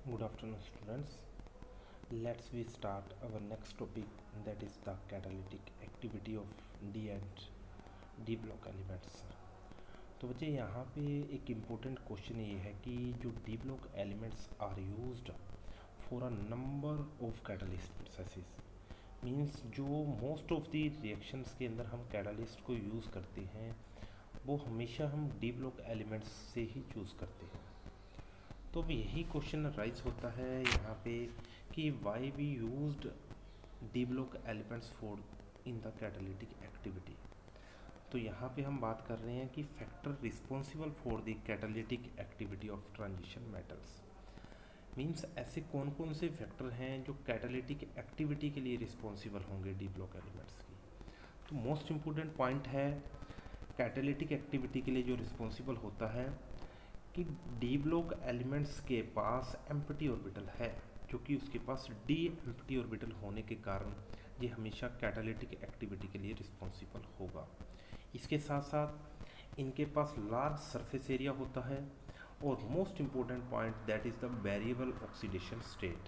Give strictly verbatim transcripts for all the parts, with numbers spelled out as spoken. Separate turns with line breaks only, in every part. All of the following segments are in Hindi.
Good afternoon, students. Let's we start our next topic, that is the catalytic activity of D and D block elements. तो बच्चे यहाँ पे एक इम्पोर्टेंट क्वेश्चन ये है कि जो D block elements are used for a number of catalyst processes, means जो मोस्ट ऑफ द रिएक्शंस के अंदर हम कैटलिस्ट को यूज़ करते हैं वो हमेशा हम डी ब्लॉक एलिमेंट्स से ही चूज़ करते हैं। तो अब यही क्वेश्चन राइज होता है यहाँ पे कि why we used D block elements for in the catalytic activity. तो यहाँ पे हम बात कर रहे हैं कि factor responsible for the catalytic activity of transition metals, means ऐसे कौन कौन से फैक्टर हैं जो कैटालिटिक एक्टिविटी के लिए रिस्पॉन्सिबल होंगे डी ब्लॉक एलिमेंट्स की। तो मोस्ट इम्पोर्टेंट पॉइंट है कैटालिटिक एक्टिविटी के लिए जो रिस्पॉन्सिबल होता है कि डी ब्लॉक एलिमेंट्स के पास एम्प्टी ऑर्बिटल है, जो कि उसके पास डी एम्प्टी ऑर्बिटल होने के कारण ये हमेशा कैटालिटिक एक्टिविटी के लिए रिस्पॉन्सिबल होगा। इसके साथ साथ इनके पास लार्ज सरफेस एरिया होता है और most important point that is the variable oxidation state,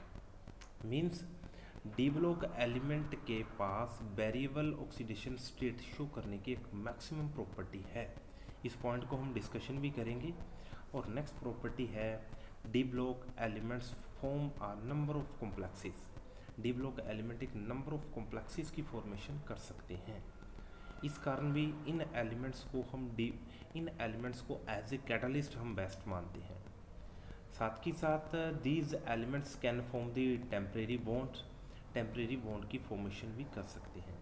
means D block element के पास वेरिएबल ऑक्सीडेशन स्टेट शो करने की एक मैक्सिमम प्रॉपर्टी है। इस पॉइंट को हम डिस्कशन भी करेंगे। और नेक्स्ट प्रॉपर्टी है D block elements form a number of complexes. D block element एक नंबर ऑफ कॉम्प्लेक्सेस की फॉर्मेशन कर सकते हैं। इस कारण भी इन एलिमेंट्स को हम डी इन एलिमेंट्स को एज ए कैटलिस्ट हम बेस्ट मानते हैं। साथ ही साथ these elements can form the temporary bond temporary bond की फॉर्मेशन भी कर सकते हैं।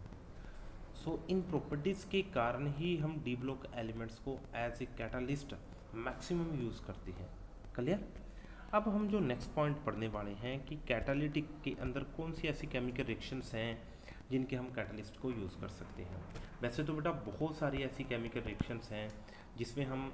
सो so, इन प्रॉपर्टीज़ के कारण ही हम डी ब्लॉक एलिमेंट्स को as a catalyst maximum use करते हैं। क्लियर। अब हम जो नेक्स्ट पॉइंट पढ़ने वाले हैं कि कैटालिटिक के अंदर कौन सी ऐसी केमिकल रिएक्शंस हैं जिनके हम कैटलिस्ट को यूज़ कर सकते हैं। वैसे तो बेटा बहुत सारी ऐसी केमिकल रिएक्शंस हैं जिसमें हम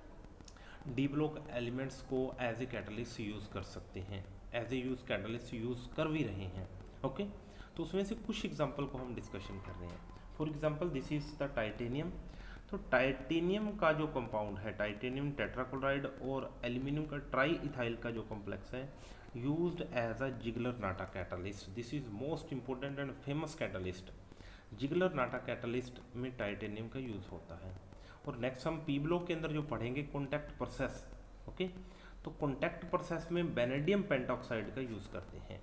डी ब्लॉक एलिमेंट्स को एज ए कैटलिस्ट यूज़ कर सकते हैं, as a use catalyst use कर भी रहे हैं। ओके, तो उसमें से कुछ एग्जाम्पल को हम डिस्कशन कर रहे हैं। For example this is the titanium. तो टाइटेनियम का जो कंपाउंड है, टाइटेनियम टेट्राक्लोराइड और एल्यूमिनियम का ट्राई इथाइल का जो कॉम्प्लेक्स है, used as a Ziegler Natta catalyst. This is most important and famous catalyst. Ziegler Natta catalyst में टाइटेनियम का यूज़ होता है। और नेक्स्ट हम पी ब्लॉक के अंदर जो पढ़ेंगे कॉन्टैक्ट प्रोसेस। ओके, तो कॉन्टैक्ट प्रोसेस में बेनेडियम पेंटॉक्साइड का यूज़ करते हैं।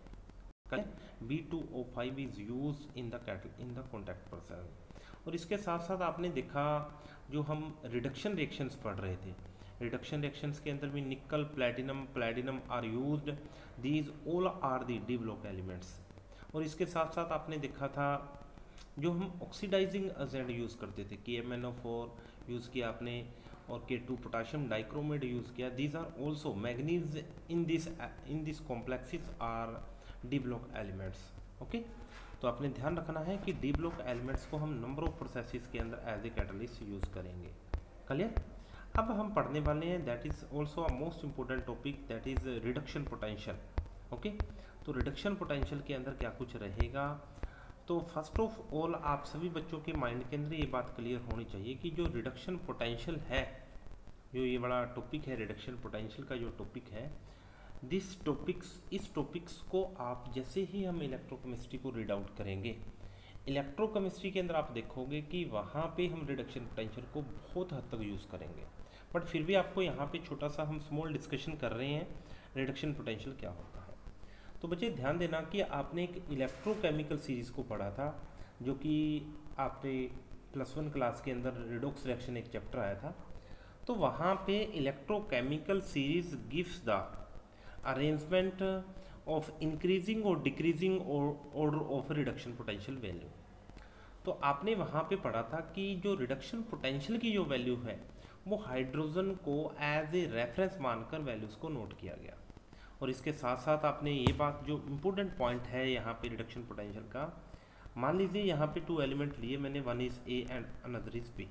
B two O five is use in the cattle in the contact process. और इसके साथ साथ आपने देखा जो हम रिडक्शन रिएक्शंस पढ़ रहे थे, रिडक्शन रिएक्शंस के अंदर भी nickel platinum platinum are used, these all are the D block elements. और इसके साथ साथ आपने देखा था जो हम ऑक्सीडाइजिंग एजेंट यूज़ करते थे, K M N O four use किया आपने और K two potassium dichromate use किया। These are also manganese in this in this complexes are D block elements. Okay, तो आपने ध्यान रखना है कि डी ब्लॉक एलिमेंट्स को हम नंबर ऑफ प्रोसेसेस के अंदर एज ए कैटलिस्ट यूज़ करेंगे। क्लियर। अब हम पढ़ने वाले हैं that is also a most important topic, that is reduction potential. Okay, तो रिडक्शन पोटेंशियल के अंदर क्या कुछ रहेगा। तो फर्स्ट ऑफ ऑल आप सभी बच्चों के माइंड के अंदर ये बात क्लियर होनी चाहिए कि जो रिडक्शन पोटेंशियल है, जो ये बड़ा टॉपिक है रिडक्शन पोटेंशियल का जो टॉपिक है, दिस टॉपिक्स इस टॉपिक्स को आप जैसे ही हम इलेक्ट्रोकेमिस्ट्री को रीड आउट करेंगे, इलेक्ट्रोकेमिस्ट्री के अंदर आप देखोगे कि वहाँ पे हम रिडक्शन पोटेंशियल को बहुत हद तक यूज़ करेंगे। बट फिर भी आपको यहाँ पे छोटा सा हम स्मॉल डिस्कशन कर रहे हैं रिडक्शन पोटेंशियल क्या होता है। तो बच्चे ध्यान देना कि आपने एक इलेक्ट्रोकेमिकल सीरीज़ को पढ़ा था, जो कि आपने प्लस वन क्लास के अंदर रिडॉक्स रिएक्शन एक चैप्टर आया था। तो वहाँ पे electrochemical series gives the arrangement of increasing और decreasing order of reduction potential value. तो आपने वहाँ पे पढ़ा था कि जो रिडक्शन पोटेंशियल की जो वैल्यू है वो हाइड्रोजन को एज ए रेफरेंस मानकर वैल्यूज़ को नोट किया गया। और इसके साथ साथ आपने ये बात जो इम्पोर्टेंट पॉइंट है यहाँ पे रिडक्शन पोटेंशियल का, मान लीजिए यहाँ पे टू एलिमेंट लिए मैंने, one is A and another is B.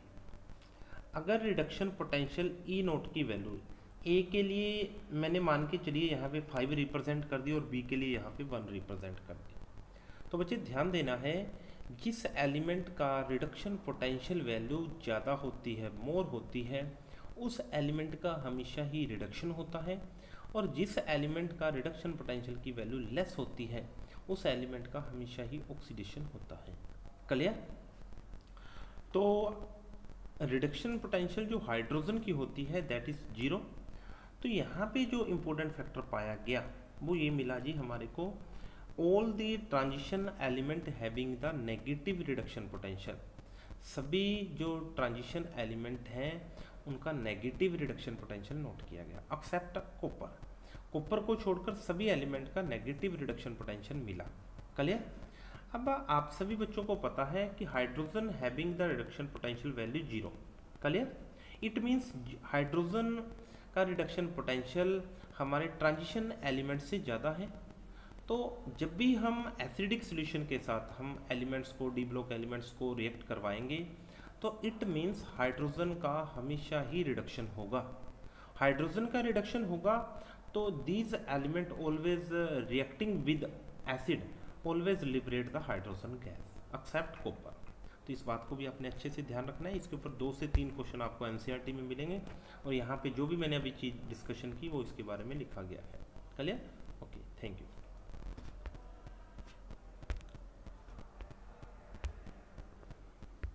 अगर रिडक्शन पोटेंशियल ई नोट की वैल्यू ए के लिए मैंने मान के चलिए यहाँ पे फाइव रिप्रेजेंट कर दी और बी के लिए यहाँ पे वन रिप्रेजेंट कर दी, तो बच्चे ध्यान देना है जिस एलिमेंट का रिडक्शन पोटेंशियल वैल्यू ज़्यादा होती है, मोर होती है, उस एलिमेंट का हमेशा ही रिडक्शन होता है और जिस एलिमेंट का रिडक्शन पोटेंशियल की वैल्यू लेस होती है उस एलिमेंट का हमेशा ही ऑक्सीडेशन होता है। क्लियर? तो रिडक्शन पोटेंशियल जो हाइड्रोजन की होती है दैट इज जीरो। तो यहाँ पे जो इम्पोर्टेंट फैक्टर पाया गया वो ये मिला जी हमारे को, all the transition element having the negative reduction potential, सभी जो ट्रांजिशन एलिमेंट हैं उनका नेगेटिव रिडक्शन पोटेंशियल नोट किया गया, एक्सेप्ट कॉपर। कॉपर को छोड़कर सभी एलिमेंट का नेगेटिव रिडक्शन पोटेंशियल मिला। क्लियर? अब आप सभी बच्चों को पता है कि hydrogen having the reduction potential value zero. Clear? It means hydrogen का रिडक्शन पोटेंशियल हमारे ट्रांजिशन एलिमेंट से ज़्यादा है। तो जब भी हम एसिडिक सॉल्यूशन के साथ हम एलिमेंट्स को, डी ब्लॉक एलिमेंट्स को रिएक्ट करवाएंगे तो इट मींस हाइड्रोजन का हमेशा ही रिडक्शन होगा। हाइड्रोजन का रिडक्शन होगा तो these element always reacting with acid always liberate the hydrogen gas except copper. तो इस बात को भी आपने अच्छे से ध्यान रखना है। इसके ऊपर दो से तीन क्वेश्चन आपको एनसीईआरटी में मिलेंगे और यहाँ पे जो भी मैंने अभी चीज डिस्कशन की वो इसके बारे में लिखा गया है। क्लियर? Okay, thank you.